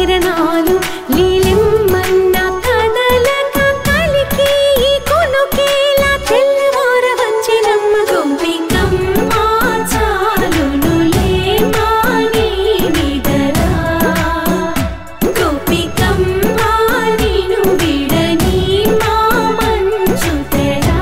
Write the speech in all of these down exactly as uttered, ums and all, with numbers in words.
కిరణాలు లీలెమ్మన్న కదలక కలికి కొనుకేలా తెల్లవార వచ్చినమ్మ గోపికమ్మ చాలునులే మాని నిదరా గోపికమ్మ నిను విడని మా మంచు తెరా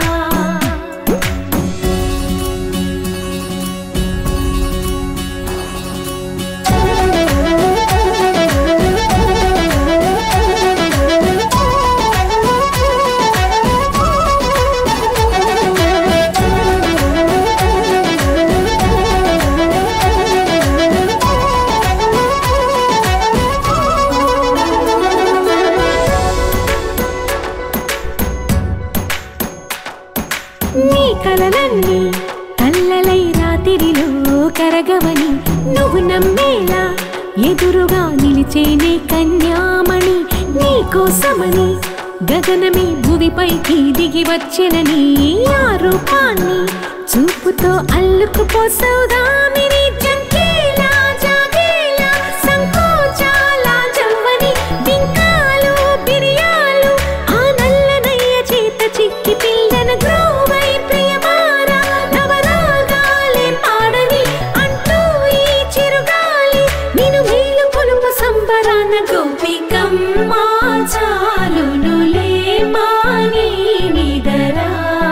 నీ కలలన్నీ కల్లలై రాత్రిలో కరగవని నువ్వు నమ్మేలా ఎదురుగా నిలిచేనే కన్యామణి నీ కోసమని గగనమే భువిపైకి దిగి వచ్చెనని ఆ రూపాన్ని చూపుతో అల్లుకుపోసౌదామిని జంకేలా జాగేలా సంకోచాల జవ్వని బింకాలు బిరియాలు ఆ నల్లనయ్య చేత చిక్కి పిల్లన గ్రోవై ప్రియమారా నవరాగాలే పాడని అంటూ ఈ చిరుగాలి నిను మేలు కొలుపు సంబరాన గోపికమ్మ చాలునులే మాని నిదరా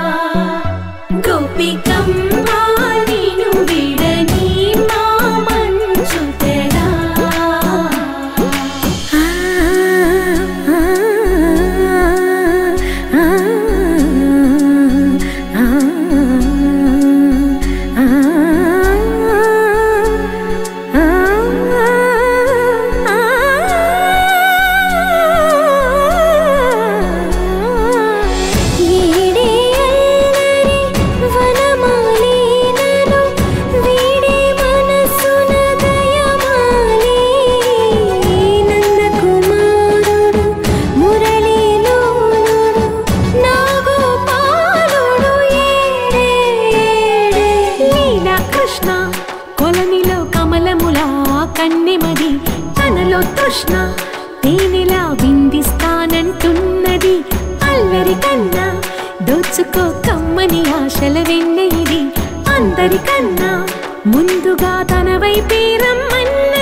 గోపికమ్మ నిను విడని మా మంచు తెరా ఆ ఆ ఆ ఆ కొలనిలో కమలములా కన్నెమది తనలో తృష్ణ తేనెలా విందిస్తానంటున్నది అల్లరి కన్నా దోచుకో కమ్మని ఆశల వెన్నె ఇది అందరికన్నా ముందుగా తన వైపే రమ్మన్న